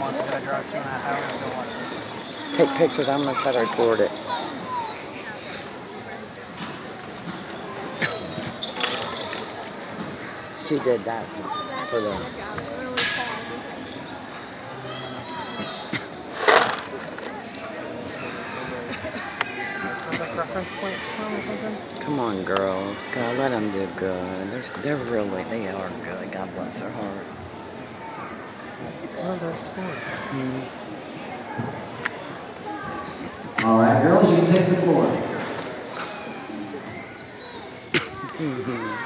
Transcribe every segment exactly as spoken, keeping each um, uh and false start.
watch it. I drove two and a half hours to go watch this. Take pictures. I'm going to try to record it. She did that for the... Come on, girls. God, let them do good. They're, they're really, they are good. God bless their hearts. Oh, they're sport. Mm-hmm. All right, girls, you can take the floor. Mm-hmm.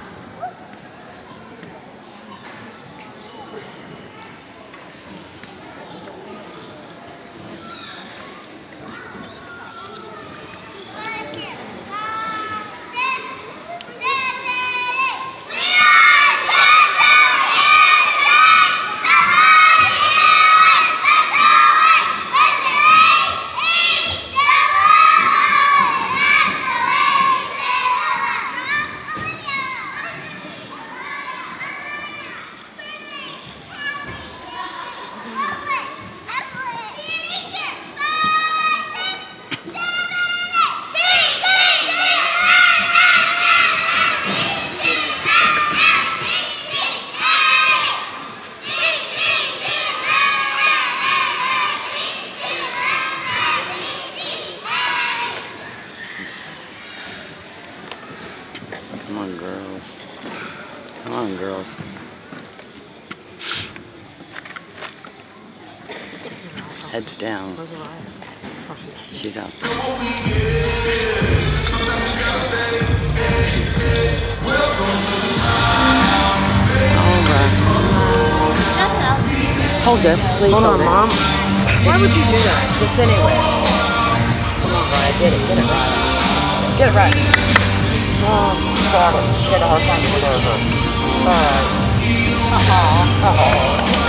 Come on, girls. Come on, girls. Heads down. She's up. Alright. Hold this, please. Hold on, it. Mom. Why would you do that? Just anyway. Come on, Ryan. Get it. Get it right. Get it right. Oh, got it. She had a hard time to get over. Alright. Uh-huh. Uh-huh.